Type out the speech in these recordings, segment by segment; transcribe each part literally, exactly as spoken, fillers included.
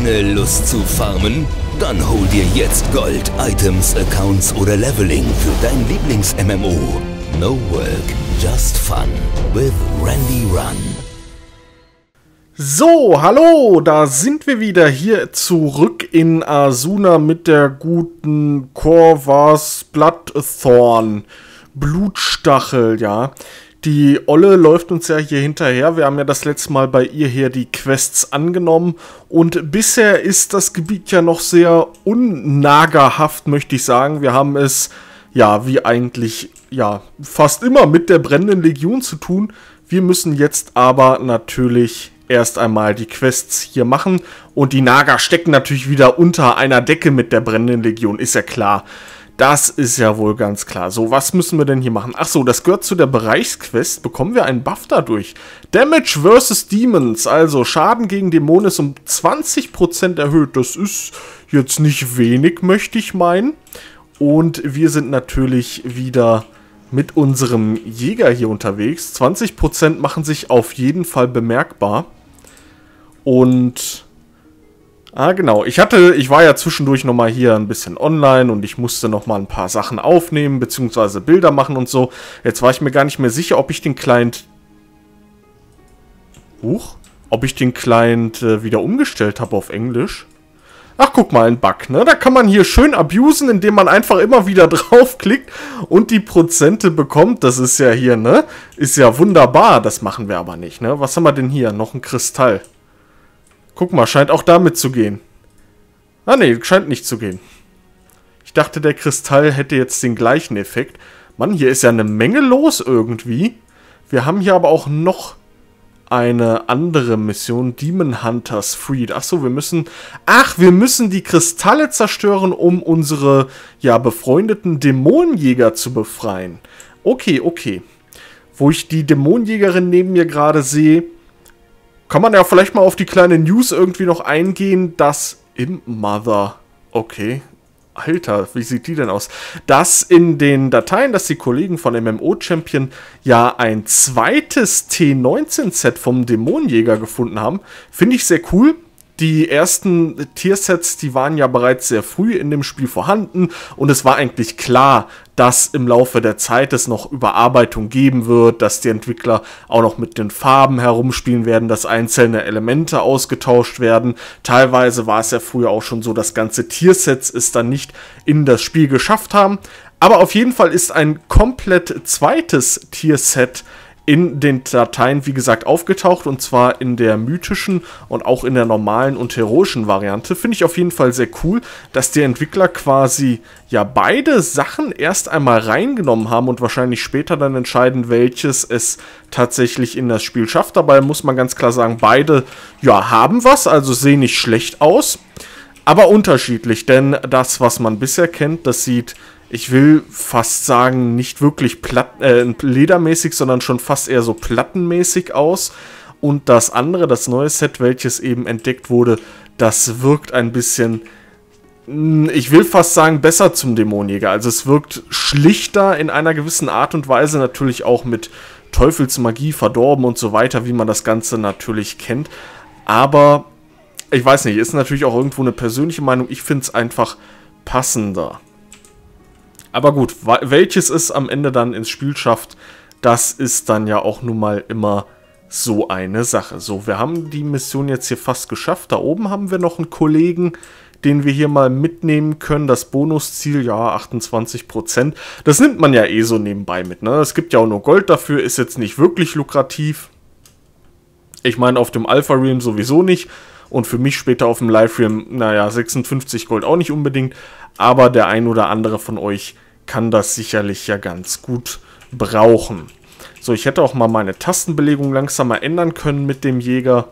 Keine Lust zu farmen? Dann hol dir jetzt Gold, Items, Accounts oder Leveling für dein Lieblings-M M O. No work, just fun with Randy Run. So, hallo, da sind wir wieder hier zurück in Asuna mit der guten Corvus Bloodthorn. Blutstachel, ja. Die Olle läuft uns ja hier hinterher. Wir haben ja das letzte Mal bei ihr hier die Quests angenommen. Und bisher ist das Gebiet ja noch sehr unnagerhaft, möchte ich sagen. Wir haben es, ja, wie eigentlich, ja, fast immer mit der brennenden Legion zu tun. Wir müssen jetzt aber natürlich erst einmal die Quests hier machen. Und die Naga stecken natürlich wieder unter einer Decke mit der brennenden Legion, ist ja klar. Das ist ja wohl ganz klar. So, was müssen wir denn hier machen? Achso, das gehört zu der Bereichsquest. Bekommen wir einen Buff dadurch? Damage versus Demons. Also, Schaden gegen Dämonen ist um zwanzig Prozent erhöht. Das ist jetzt nicht wenig, möchte ich meinen. Und wir sind natürlich wieder mit unserem Jäger hier unterwegs. zwanzig Prozent machen sich auf jeden Fall bemerkbar. Und Ah, genau. Ich hatte, ich war ja zwischendurch nochmal hier ein bisschen online und ich musste nochmal ein paar Sachen aufnehmen, beziehungsweise Bilder machen und so. Jetzt war ich mir gar nicht mehr sicher, ob ich den Client... Huch? Ob ich den Client äh, wieder umgestellt habe auf Englisch. Ach, guck mal, ein Bug, ne? Da kann man hier schön abusen, indem man einfach immer wieder draufklickt und die Prozente bekommt. Das ist ja hier, ne? Ist ja wunderbar. Das machen wir aber nicht, ne? Was haben wir denn hier? Noch ein Kristall. Guck mal, scheint auch damit zu gehen. Ah ne, scheint nicht zu gehen. Ich dachte, der Kristall hätte jetzt den gleichen Effekt. Mann, hier ist ja eine Menge los irgendwie. Wir haben hier aber auch noch eine andere Mission. Demon Hunters Freed. Achso, wir müssen... Ach, wir müssen die Kristalle zerstören, um unsere, ja, befreundeten Dämonenjäger zu befreien. Okay, okay. Wo ich die Dämonenjägerin neben mir gerade sehe, kann man ja vielleicht mal auf die kleine News irgendwie noch eingehen, dass im Mother, okay, Alter, wie sieht die denn aus? Dass in den Dateien, dass die Kollegen von M M O Champion ja ein zweites T neunzehn Set vom Dämonenjäger gefunden haben, finde ich sehr cool. Die ersten Tiersets, die waren ja bereits sehr früh in dem Spiel vorhanden und es war eigentlich klar, dass im Laufe der Zeit es noch Überarbeitung geben wird, dass die Entwickler auch noch mit den Farben herumspielen werden, dass einzelne Elemente ausgetauscht werden. Teilweise war es ja früher auch schon so, dass ganze Tiersets es dann nicht in das Spiel geschafft haben. Aber auf jeden Fall ist ein komplett zweites Tierset in den Dateien, wie gesagt, aufgetaucht, und zwar in der mythischen und auch in der normalen und heroischen Variante. Finde ich auf jeden Fall sehr cool, dass die Entwickler quasi ja beide Sachen erst einmal reingenommen haben und wahrscheinlich später dann entscheiden, welches es tatsächlich in das Spiel schafft. Dabei muss man ganz klar sagen, beide ja haben was, also sehen nicht schlecht aus, aber unterschiedlich, denn das, was man bisher kennt, das sieht, ich will fast sagen, nicht wirklich platt, äh, ledermäßig, sondern schon fast eher so plattenmäßig aus. Und das andere, das neue Set, welches eben entdeckt wurde, das wirkt ein bisschen, ich will fast sagen, besser zum Dämonenjäger. Also es wirkt schlichter in einer gewissen Art und Weise, natürlich auch mit Teufelsmagie verdorben und so weiter, wie man das Ganze natürlich kennt. Aber ich weiß nicht, ist natürlich auch irgendwo eine persönliche Meinung. Ich finde es einfach passender. Aber gut, welches es am Ende dann ins Spiel schafft, das ist dann ja auch nun mal immer so eine Sache. So, wir haben die Mission jetzt hier fast geschafft. Da oben haben wir noch einen Kollegen, den wir hier mal mitnehmen können. Das Bonusziel, ja, achtundzwanzig Prozent. Das nimmt man ja eh so nebenbei mit, ne? Es gibt ja auch nur Gold dafür, ist jetzt nicht wirklich lukrativ. Ich meine, auf dem Alpha-Realm sowieso nicht. Und für mich später auf dem Live-Realm, naja, sechsundfünfzig Gold auch nicht unbedingt. Aber der ein oder andere von euch kann das sicherlich ja ganz gut brauchen. So, ich hätte auch mal meine Tastenbelegung langsam mal ändern können mit dem Jäger.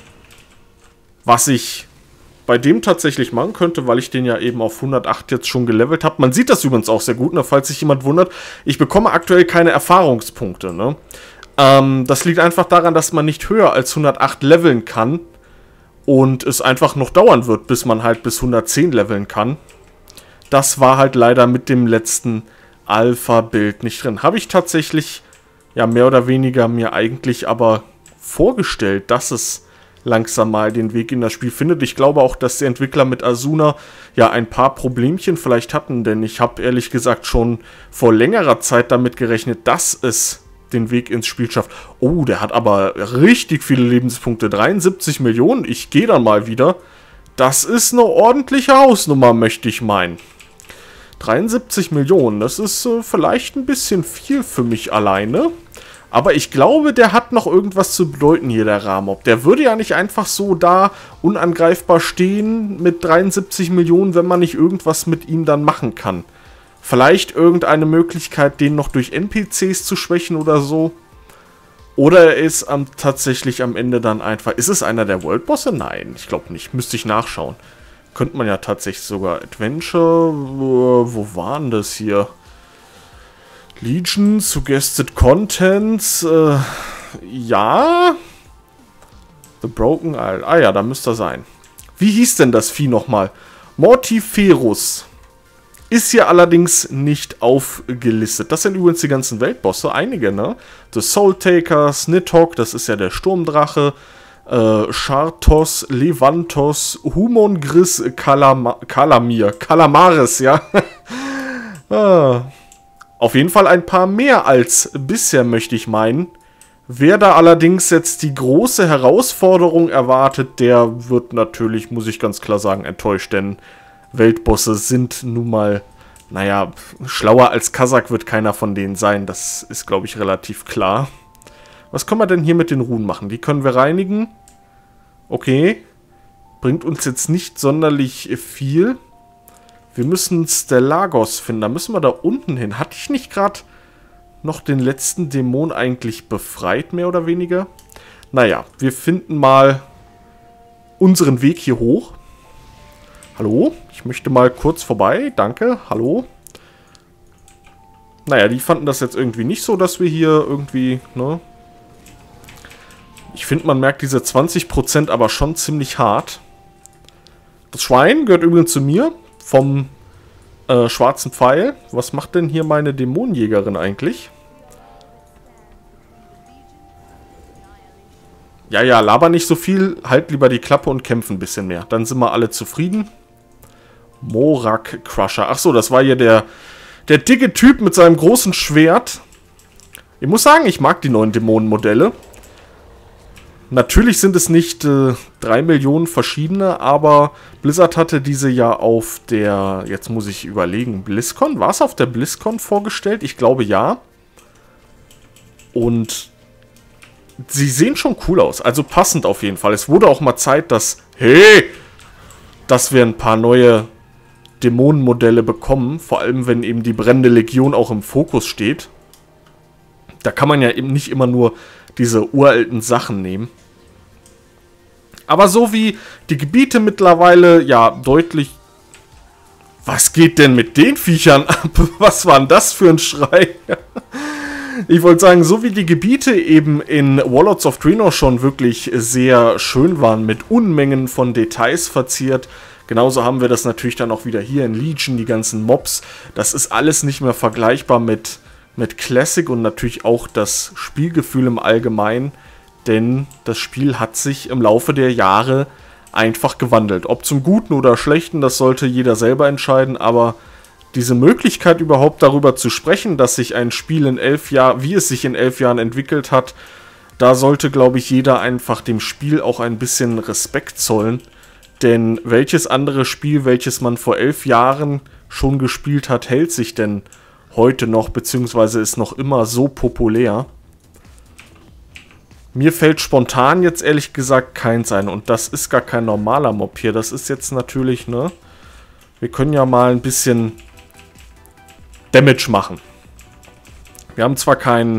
Was ich bei dem tatsächlich machen könnte, weil ich den ja eben auf hundertacht jetzt schon gelevelt habe. Man sieht das übrigens auch sehr gut, ne, falls sich jemand wundert. Ich bekomme aktuell keine Erfahrungspunkte, ne? Ähm, das liegt einfach daran, dass man nicht höher als hundertacht leveln kann. Und es einfach noch dauern wird, bis man halt bis hundertzehn leveln kann. Das war halt leider mit dem letzten Alpha-Bild nicht drin. Habe ich tatsächlich, ja, mehr oder weniger mir eigentlich aber vorgestellt, dass es langsam mal den Weg in das Spiel findet. Ich glaube auch, dass die Entwickler mit Asuna ja ein paar Problemchen vielleicht hatten, denn ich habe ehrlich gesagt schon vor längerer Zeit damit gerechnet, dass es den Weg ins Spiel schafft. Oh, der hat aber richtig viele Lebenspunkte. dreiundsiebzig Millionen, ich gehe dann mal wieder. Das ist eine ordentliche Hausnummer, möchte ich meinen. dreiundsiebzig Millionen, das ist äh, vielleicht ein bisschen viel für mich alleine. Aber ich glaube, der hat noch irgendwas zu bedeuten hier, der Ramob. Der würde ja nicht einfach so da unangreifbar stehen mit dreiundsiebzig Millionen, wenn man nicht irgendwas mit ihm dann machen kann. Vielleicht irgendeine Möglichkeit, den noch durch N P Cs zu schwächen oder so. Oder er ist am, tatsächlich am Ende dann einfach... Ist es einer der Worldbosse? Nein, ich glaube nicht. Müsste ich nachschauen. Könnte man ja tatsächlich sogar Adventure... Wo, wo waren das hier? Legion, Suggested Contents, äh, ja. The Broken Isle, ah ja, da müsste er sein. Wie hieß denn das Vieh nochmal? Mortiferus. Ist hier allerdings nicht aufgelistet. Das sind übrigens die ganzen Weltbosse, einige, ne? The Soul Taker, Nidhogg, das ist ja der Sturmdrache, äh, Chartos, Levantos, Humongris, Kalama Kalamir, Kalamaris, ja. ah. Auf jeden Fall ein paar mehr als bisher, möchte ich meinen. Wer da allerdings jetzt die große Herausforderung erwartet, der wird natürlich, muss ich ganz klar sagen, enttäuscht. Denn Weltbosse sind nun mal, naja, schlauer als Kazak wird keiner von denen sein. Das ist, glaube ich, relativ klar. Was können wir denn hier mit den Runen machen? Die können wir reinigen. Okay. Bringt uns jetzt nicht sonderlich viel. Wir müssen Stellagos finden. Da müssen wir da unten hin. Hatte ich nicht gerade noch den letzten Dämon eigentlich befreit, mehr oder weniger? Naja, wir finden mal unseren Weg hier hoch. Hallo? Ich möchte mal kurz vorbei. Danke. Hallo? Naja, die fanden das jetzt irgendwie nicht so, dass wir hier irgendwie, ne? Ich finde, man merkt diese zwanzig Prozent aber schon ziemlich hart. Das Schwein gehört übrigens zu mir. Vom äh, schwarzen Pfeil. Was macht denn hier meine Dämonenjägerin eigentlich? Ja, ja, laber nicht so viel. Halt lieber die Klappe und kämpf ein bisschen mehr. Dann sind wir alle zufrieden. Morak Crusher. Achso, das war hier der, der dicke Typ mit seinem großen Schwert. Ich muss sagen, ich mag die neuen Dämonenmodelle. Natürlich sind es nicht äh, drei Millionen verschiedene, aber Blizzard hatte diese ja auf der, jetzt muss ich überlegen, BlizzCon? War es auf der BlizzCon vorgestellt? Ich glaube ja. Und sie sehen schon cool aus, also passend auf jeden Fall. Es wurde auch mal Zeit, dass, hey, dass wir ein paar neue Dämonenmodelle bekommen, vor allem wenn eben die brennende Legion auch im Fokus steht. Da kann man ja eben nicht immer nur diese uralten Sachen nehmen. Aber so wie die Gebiete mittlerweile, ja, deutlich... Was geht denn mit den Viechern ab? Was war denn das für ein Schrei? Ich wollte sagen, so wie die Gebiete eben in Warlords of Draenor schon wirklich sehr schön waren, mit Unmengen von Details verziert, genauso haben wir das natürlich dann auch wieder hier in Legion, die ganzen Mobs. Das ist alles nicht mehr vergleichbar mit... mit Classic und natürlich auch das Spielgefühl im Allgemeinen, denn das Spiel hat sich im Laufe der Jahre einfach gewandelt. Ob zum Guten oder Schlechten, das sollte jeder selber entscheiden, aber diese Möglichkeit überhaupt darüber zu sprechen, dass sich ein Spiel in elf Jahren, wie es sich in elf Jahren entwickelt hat, da sollte, glaube ich, jeder einfach dem Spiel auch ein bisschen Respekt zollen, denn welches andere Spiel, welches man vor elf Jahren schon gespielt hat, hält sich denn heute noch, beziehungsweise ist noch immer so populär. Mir fällt spontan jetzt ehrlich gesagt keins ein. Und das ist gar kein normaler Mob hier. Das ist jetzt natürlich, ne? Wir können ja mal ein bisschen Damage machen. Wir haben zwar kein,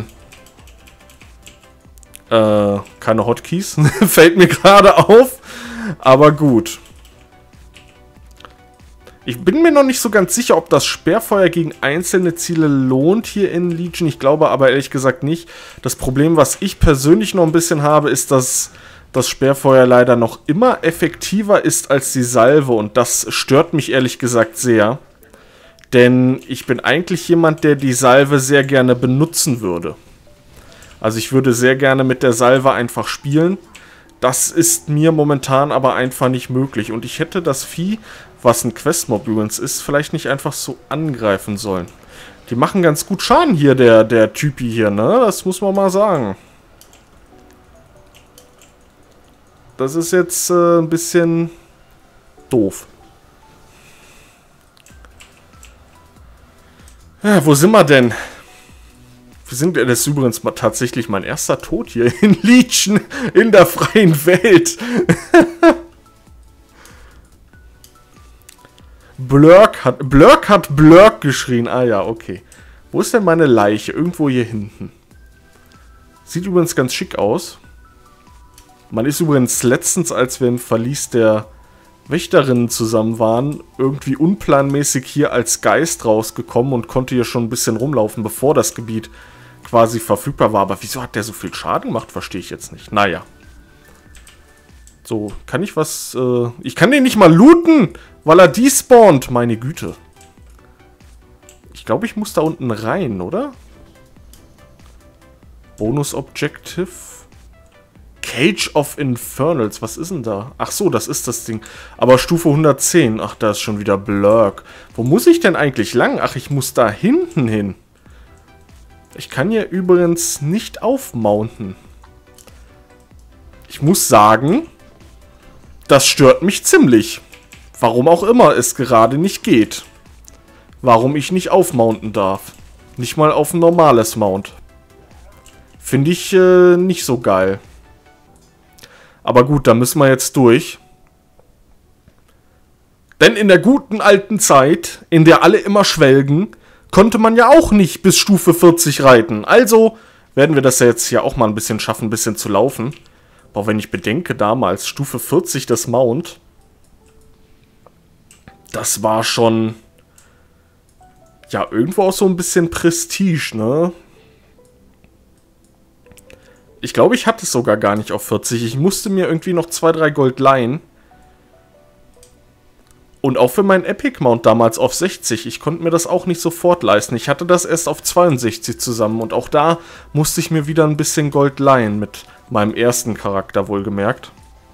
äh, keine Hotkeys. Fällt mir gerade auf. Aber gut. Ich bin mir noch nicht so ganz sicher, ob das Sperrfeuer gegen einzelne Ziele lohnt hier in Legion. Ich glaube aber ehrlich gesagt nicht. Das Problem, was ich persönlich noch ein bisschen habe, ist, dass das Sperrfeuer leider noch immer effektiver ist als die Salve. Und das stört mich ehrlich gesagt sehr. Denn ich bin eigentlich jemand, der die Salve sehr gerne benutzen würde. Also ich würde sehr gerne mit der Salve einfach spielen. Das ist mir momentan aber einfach nicht möglich. Und ich hätte das Vieh, was ein Questmob übrigens ist, vielleicht nicht einfach so angreifen sollen. Die machen ganz gut Schaden hier, der, der Typi hier, ne? Das muss man mal sagen. Das ist jetzt äh, ein bisschen doof. Ja, wo sind wir denn? Wir sind, das ist übrigens mal tatsächlich mein erster Tod hier in Legion in der freien Welt. Blurk hat, Blurk hat Blurk geschrien. Ah ja, okay. Wo ist denn meine Leiche? Irgendwo hier hinten. Sieht übrigens ganz schick aus. Man ist übrigens letztens, als wir im Verlies der Wächterinnen zusammen waren, irgendwie unplanmäßig hier als Geist rausgekommen und konnte hier schon ein bisschen rumlaufen, bevor das Gebiet quasi verfügbar war. Aber wieso hat der so viel Schaden gemacht, verstehe ich jetzt nicht. Naja. So, kann ich was... Äh, ich kann den nicht mal looten, weil er despawnt. Meine Güte. Ich glaube, ich muss da unten rein, oder? Bonus Objective. Cage of Infernals. Was ist denn da? Ach so, das ist das Ding. Aber Stufe hundertzehn. Ach, da ist schon wieder Blurk. Wo muss ich denn eigentlich lang? Ach, ich muss da hinten hin. Ich kann hier übrigens nicht aufmounten. Ich muss sagen, das stört mich ziemlich. Warum auch immer es gerade nicht geht. Warum ich nicht aufmounten darf. Nicht mal auf ein normales Mount. Finde ich äh, nicht so geil. Aber gut, da müssen wir jetzt durch. Denn in der guten alten Zeit, in der alle immer schwelgen, konnte man ja auch nicht bis Stufe vierzig reiten. Also werden wir das ja jetzt hier auch mal ein bisschen schaffen, ein bisschen zu laufen. Aber wenn ich bedenke, damals Stufe vierzig das Mount, das war schon, ja, irgendwo auch so ein bisschen Prestige, ne? Ich glaube, ich hatte es sogar gar nicht auf vierzig. Ich musste mir irgendwie noch zwei, drei Gold leihen. Und auch für meinen Epic Mount damals auf sechzig. Ich konnte mir das auch nicht sofort leisten. Ich hatte das erst auf zweiundsechzig zusammen. Und auch da musste ich mir wieder ein bisschen Gold leihen. Mit meinem ersten Charakter wohlgemerkt.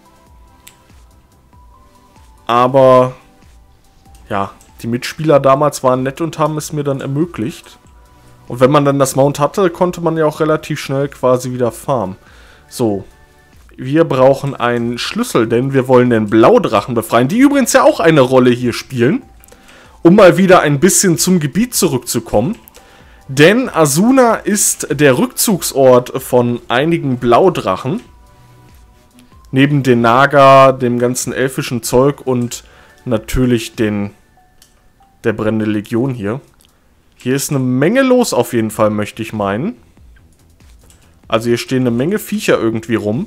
Aber ja, die Mitspieler damals waren nett und haben es mir dann ermöglicht. Und wenn man dann das Mount hatte, konnte man ja auch relativ schnell quasi wieder farmen. So, wir brauchen einen Schlüssel, denn wir wollen den Blaudrachen befreien, die übrigens ja auch eine Rolle hier spielen. Um mal wieder ein bisschen zum Gebiet zurückzukommen. Denn Azsuna ist der Rückzugsort von einigen Blaudrachen. Neben den Naga, dem ganzen elfischen Zeug und natürlich den der brennende Legion hier. Hier ist eine Menge los auf jeden Fall, möchte ich meinen. Also hier stehen eine Menge Viecher irgendwie rum.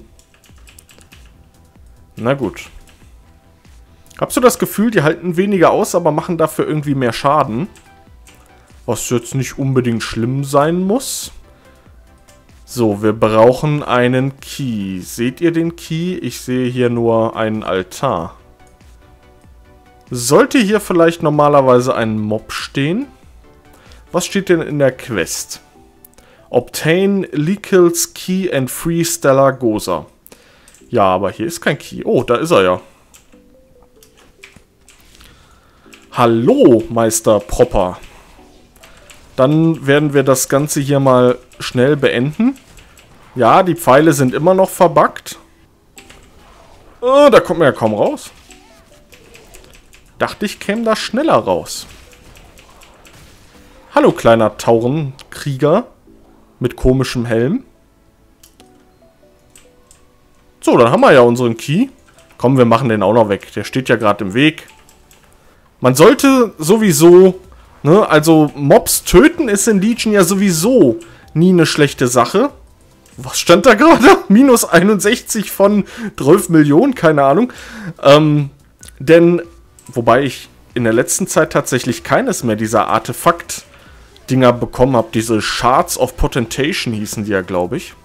Na gut. Habst du das Gefühl, die halten weniger aus, aber machen dafür irgendwie mehr Schaden? Was jetzt nicht unbedingt schlimm sein muss. So, wir brauchen einen Key. Seht ihr den Key? Ich sehe hier nur einen Altar. Sollte hier vielleicht normalerweise ein Mob stehen? Was steht denn in der Quest? Obtain Likil's Key and Free Stellar Goza. Ja, aber hier ist kein Key. Oh, da ist er ja. Hallo, Meister Propper. Dann werden wir das Ganze hier mal schnell beenden. Ja, die Pfeile sind immer noch verbuggt. Oh, da kommt man ja kaum raus. Dachte ich, käme da schneller raus. Hallo, kleiner Taurenkrieger mit komischem Helm. So, dann haben wir ja unseren Key. Komm, wir machen den auch noch weg. Der steht ja gerade im Weg. Man sollte sowieso, ne, also Mobs töten ist in Legion ja sowieso nie eine schlechte Sache. Was stand da gerade? Minus einundsechzig von zwölf Millionen, keine Ahnung. Ähm, denn, wobei ich in der letzten Zeit tatsächlich keines mehr dieser Artefakt-Dinger bekommen habe. Diese Shards of Potentation hießen die ja, glaube ich.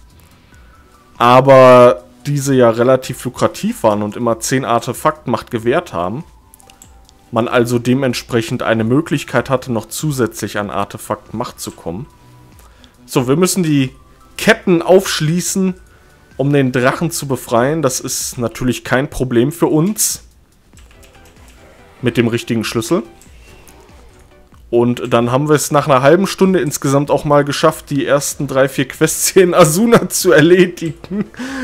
Aber diese ja relativ lukrativ waren und immer zehn Artefaktmacht gewährt haben. Man also dementsprechend eine Möglichkeit hatte, noch zusätzlich an Artefaktmacht zu kommen. So, wir müssen die Ketten aufschließen um den Drachen zu befreien. Das ist natürlich kein Problem für uns. Mit dem richtigen Schlüssel. Und dann haben wir es nach einer halben Stunde insgesamt auch mal geschafft, die ersten drei, vier Quests hier in Asuna zu erledigen.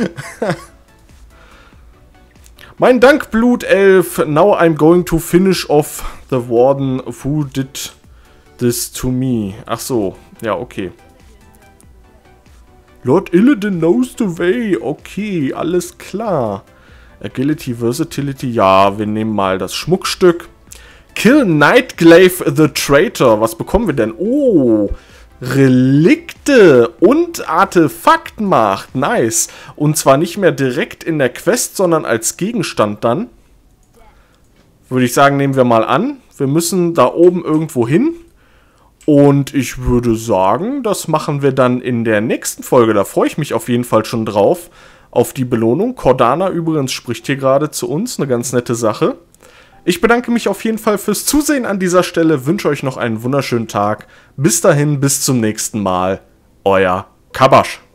Mein Dank, Blutelf. Now I'm going to finish off the warden who did this to me. Ach so, ja, okay. Lord Illidan knows the way. Okay, alles klar. Agility, Versatility. Ja, wir nehmen mal das Schmuckstück. Kill Nightglaive the Traitor. Was bekommen wir denn? Oh, Relikte und Artefaktmacht. Nice. Und zwar nicht mehr direkt in der Quest, sondern als Gegenstand dann. Würde ich sagen, nehmen wir mal an. Wir müssen da oben irgendwo hin. Und ich würde sagen, das machen wir dann in der nächsten Folge. Da freue ich mich auf jeden Fall schon drauf. Auf die Belohnung. Cordana übrigens spricht hier gerade zu uns. Eine ganz nette Sache. Ich bedanke mich auf jeden Fall fürs Zusehen an dieser Stelle. Wünsche euch noch einen wunderschönen Tag. Bis dahin, bis zum nächsten Mal. Euer Kabasch.